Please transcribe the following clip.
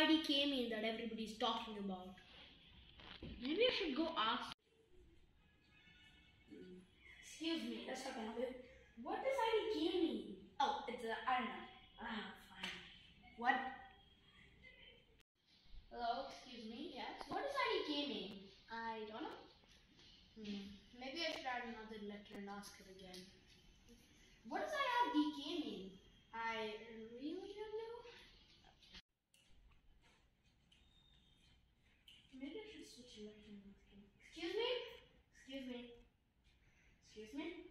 IDK mean that everybody's talking about? Maybe I should go ask. Excuse me, let's talk about it. What does IDK mean? Oh, it's I don't know. Fine. What? Hello, excuse me, yes. What does IDK mean? I don't know. Maybe I should add another letter and ask her again. What does IRDK mean? I really don't know. Maybe I should switch a letter and ask him. Excuse me? Excuse me? Excuse me?